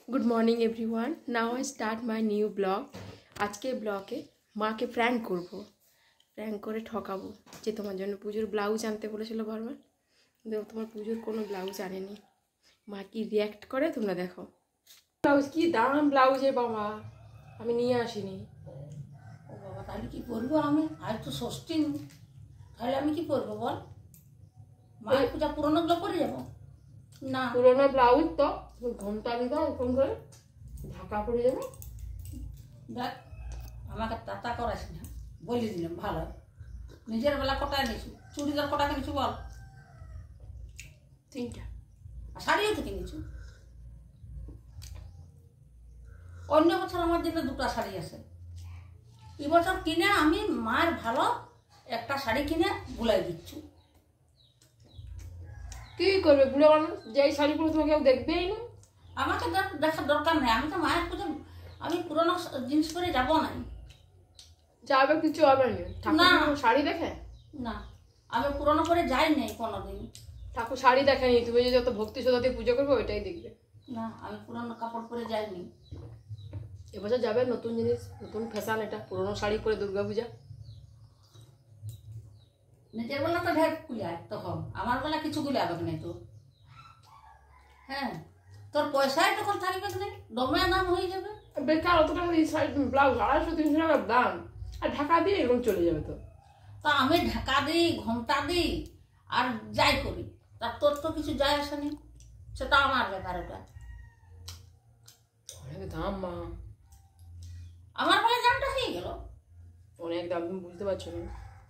Good morning everyone. Now I start my new blog. আজকে ব্লগে মাকে প্র্যাঙ্ক করব, প্র্যাঙ্ক করে ঠকাবো যে তোমার জন্য পুজোর ব্লাউজ আনতে বলেছিল বারবার, কিন্তু তোমার পুজোর কোনো ব্লাউজ আনেনি। মা কি রিয়াক্ট করে তোমরা দেখো। ব্লাউজ কি দাম ব্লাউজের বাবা, আমি নিয়ে আসিনি। ও বাবা, তাহলে কি করবো আমি? আজ তো ষষ্ঠী, তাহলে আমি কি করবো বল? মায়ের পূজা পুরোনোগুলো করে যাবো না? পুরোনো ব্লাউজ তো ঘন্টা দিতে এরকম করে ঢাকা পড়ে যাবে। দেখ, আমাকে তাতা করাস না, বলে দিলাম ভালো। নিজের বেলা কটায় নিয়েছু? চুড়িদার কটা কিনেছু বল? 3টা। আর শাড়িও তো কিনেছু। অন্য বছর আমার জন্য 2টা শাড়ি আছে। এবছর কিনে আমি মায়ের ভালো একটা শাড়ি কিনে বুলাই দিচ্ছু। কি করবে বুড়ো মানুষ, যেই শাড়ি পরে তোমাকে কেউ দেখবেই না। আমাকে দেখার দরকার নেই, আমি তো মায়ের পুজো, আমি পুরোনো জিনিস পরে যাবো না। যাবে কিছু হবে না, ঠাকুর শাড়ি দেখে না, আমি পুরোনো করে যাই নাই কোনোদিন। ঠাকুর শাড়ি দেখেনি, তুমি যে যত ভক্তি শ্রদ্ধা দিয়ে পুজো করবে ওইটাই দেখবে। না, আমি পুরোনো কাপড় পরে যাইনি। এবছর যাবে নতুন জিনিস, নতুন ফ্যাশন, এটা পুরোনো শাড়ি পরে দুর্গা পূজা। নিজের বেলা তো ঢের কুলায়, তখন আমার বেলা কিছু কুলাবে না তো। হ্যাঁ, তোর পয়সাই তখন থাকবে না, দমে দাম হয়ে যাবে। বেকার অত টাকা দিয়ে শাড়ি ব্লাউজ 250-300 টাকার দাম, আর ঢাকা দিয়ে এরকম চলে যাবে তো। তা আমি ঢাকা দিই, ঘন্টা দিই, আর যাই করি, তা তোর তো কিছু যায় আসেনি, সেটা আমার ব্যাপার। ওটা অনেক দাম মা, আমার বেলা দামটা হয়ে গেল অনেক দাম, তুমি বুঝতে পারছো না।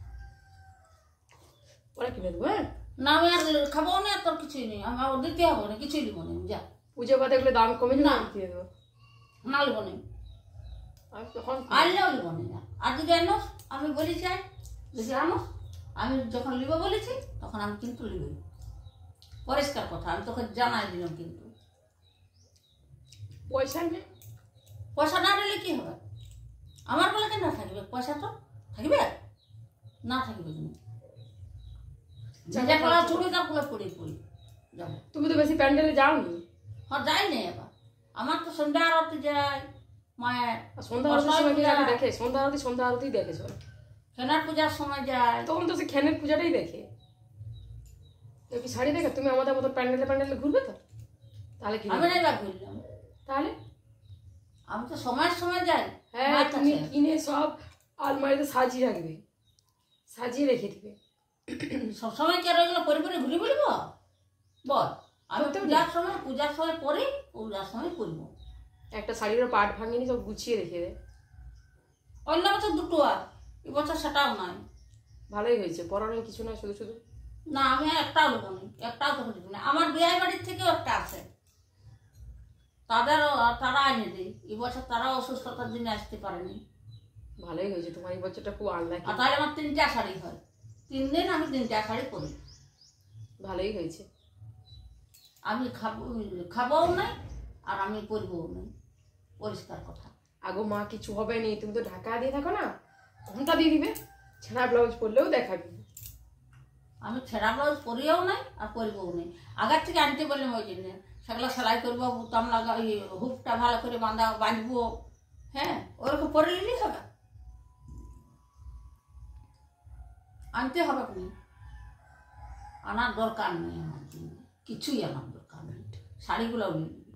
ওরা কিনে দেবো। হ্যাঁ না, আমি আর খাবো না, তোর কিছুই নেই, আমার দিতে হবে না, কিছুই দিব না। যা পুজো বাদে এগুলো দাম কমে যাবে, না দিয়ে দেবো। না লিব না, আর তখন আনলেও লিব না। আর যদি আনো, আমি বলি চাই যদি আনো, আমি যখন লিব বলেছি তখন আমি কিন্তু লিবই, পরিষ্কার কথা, আমি তোকে জানাই দিলাম। কিন্তু পয়সা নেই, পয়সা না দিলে কি হবে? আমার বলে কেন থাকবে? পয়সা তো থাকবে, না থাকবে তুমি চুড়িদার গুলো পরে পড়ি যাবো। তুমি তো বেশি প্যান্ডেলে যাওনি। হ্যাঁ, যাই না। এবার আমার তো সন্ধ্যা আরতি যায় মায়ের, সন্ধ্যা আরতির সময় কি দেখে? সন্ধ্যা আরতি দেখেছো? খেনার পূজার সময় যায়, তখন তো সে খেনের পূজাটাই দেখে। তো কি শাড়ি দেখে তুমি আমাদের মতো প্যান্ডেলে ঘুরবে তো? তাহলে কি আমি না ঘুরলাম, তাহলে আমি তো সময়ের সময় যাই। হ্যাঁ, তুমি কিনে সব আলমারিতে সাজিয়ে রাখবে, সাজিয়ে রেখে দিবে। সবসময় কি আর ওইগুলো পরে পরে ঘুরে বলবো বল? আমি পূজার সময় পরে, পূজার সময় করবো। একটা শাড়িরও পাট ভাঙিনি, সব গুছিয়ে রেখে দেয়। অন্য বছর 2টো, আর এবছর সেটাও নাই। ভালোই হয়েছে, পরানোর কিছু নয়, শুধু শুধু। না, আমি একটাও দেবো না, একটাও তো দিব না। আমার বিয়ে বাড়ির থেকেও একটা আছে, তারা এনে দেয়। এবছর তারা অসুস্থতার জন্য আসতে পারেনি। ভালোই হয়েছে, তোমার এই বছরটা খুব আনলাকি। আর তাহলে আমার 3টা শাড়ি হয়, 3 দিন আমি 3টা শাড়ি পরি। ভালোই হয়েছে। আমি খাবও নাই, আর আমি পরবও নাই, পরিষ্কার কথা। আগো মা কিছু হবে নি, তুমি তো ঢাকা দিয়ে থাকো না, ঘন্টা দিয়ে দিবে, ছেঁড়া ব্লাউজ পরলেও দেখাবি। আমি ছেঁড়া ব্লাউজ পরিও নাই আর পরবও নাই। আগের থেকে আনতে বললাম, ওই জন্য সেগুলো সেলাই করবো, বুতাম লাগা, হুকটা ভালো করে বাঁধবো। হ্যাঁ, ওরকম পরে নিলেই হবে, আনতে হবে না, আনার দরকার নেই আমার জন্য, কিছুই আমার দরকার নেই। শাড়িগুলো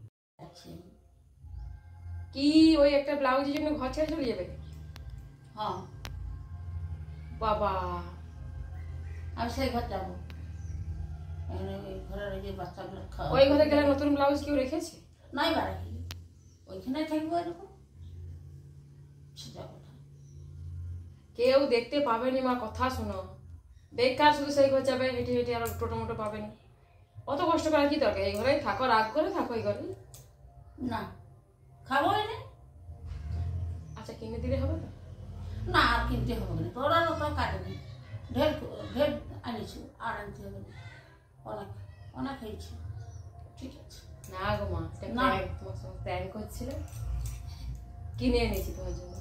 কি ওই একটা ব্লাউজের জন্য ঘর ছেড়ে চলে যাবে? হ্যাঁ বাবা, আমি সেই ঘর যাবো। ঘরের ওই যে বাচ্চাগুলো, ওই ঘরে গেলে নতুন ব্লাউজ কেউ রেখেছে? নাই বাড়া, ওইখানে থাকবো এরকম, সেটা কথা। কেউ দেখতে পাবেনি মা, কথা শোনো। বেকার শুধু সেই ঘর যাবে হেঁটে হেঁটে, আর টোটো মোটো পাবেনি। অত কষ্ট করার কি দরকার? এই ঘরেই থাকো, রাগ করে থাকো এই ঘরে। না, খাবো এনে। আচ্ছা, কিনে দিলে হবে না? না, আর কিনতে হবে না, তোরা তো কাটেনি, ঢের ঢের আনিছু, আর আনতে হবে না, অনেক অনেক হয়েছে। ঠিক আছে না গো মা, না, তোমার সঙ্গে প্ল্যান করছিল, কিনে এনেছি তোমার জন্য।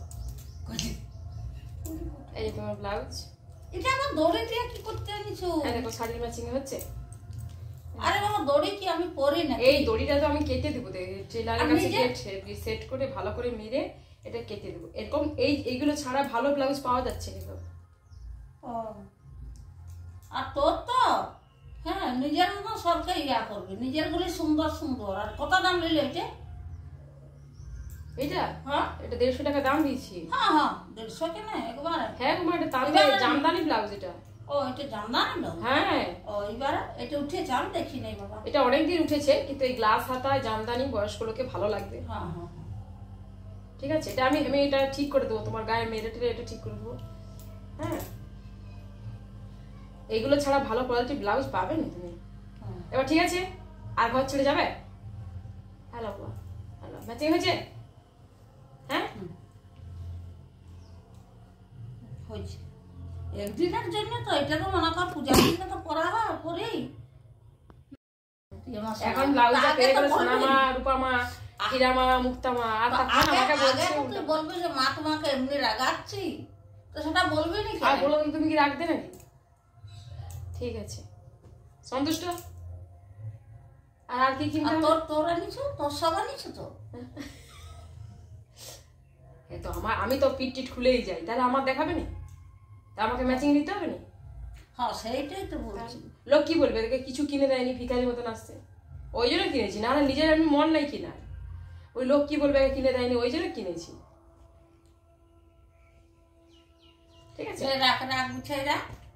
এই যে তোমার ব্লাউজ, এটা আমার দড়ি দিয়ে কি করতে আনিছো? দেখো শাড়ির ম্যাচিং হচ্ছে। আরে বাবা, দড়ি কি আমি পরি না? এই দড়িটা তো আমি কেটে দেবো, টেলারের কাছে গিয়ে সেট করে ভালো করে মেরে এটা কেটে দেবো। এরকম এইগুলো ছাড়া ভালো ব্লাউজ পাওয়া যাচ্ছে না। ও আর তোর তো হ্যাঁ নিজের মতো সবকে ইয়া করবি, নিজের গুলি সুন্দর সুন্দর। আর কত দাম নিলে এটা? এটা হ্যাঁ এটা 150 টাকা দাম দিয়েছি। হ্যাঁ হ্যাঁ 150 কেন একবারে? হ্যাঁ গো মা, এটা জামদানি ব্লাউজ এটা। ও এটা জামদানি ব্লাউজ? হ্যাঁ। ও এবারে এটা উঠেছে? আমি দেখি নাই বাবা। এটা অনেকদিন উঠেছে, কিন্তু এই গ্লাস হাতায় জামদানি বয়স্ক লোকে ভালো লাগবে। হ্যাঁ হ্যাঁ ঠিক আছে, এটা আমি এটা ঠিক করে দেবো, তোমার গায়ে মেরে টেরে এটা ঠিক করে দেবো। হ্যাঁ এইগুলো ছাড়া ভালো কোয়ালিটি ব্লাউজ পাবে না তুমি। এবার ঠিক আছে, আর ঘর ছেড়ে যাবে? হ্যালো হ্যালো, ম্যাচিং হয়েছে? হ্যাঁ হয়েছে একদিনের জন্য তো। এটা তো মনে কর পূজার দিনে তো পরা হয়, পরেই এখন ব্লাউজটা পেরে গেলে সোনামা, রূপামা, হীরামা, মুক্তামা আর আমাকে বলবে যে মা তোমাকে এমনি রাগাচ্ছি, তো সেটা বলবে না। আর বলো তুমি কি রাখবে নাকি? ঠিক আছে, সন্তুষ্ট? আর কি কিনতে হবে? তোর আনিছো? তোর সব আনিছো তো? এই তো আমি তো পিট টিট খুলেই যাই, তাহলে আমার দেখাবে না? তা আমাকে ম্যাচিং নিতে হবে না? হ্যাঁ সেইটাই তো বলছি। লোক কি বলবে, দেখে কিছু কিনে দেয়নি, ভিখারি মতন আসছে, ওই জন্য কিনেছি। না নিজের আমি মন নাই কিনা, ওই লোক কি বলবে কিনে দেয়নি, ওই জন্য কিনেছি। ঠিক আছে, রাখ গুছাই রাখ।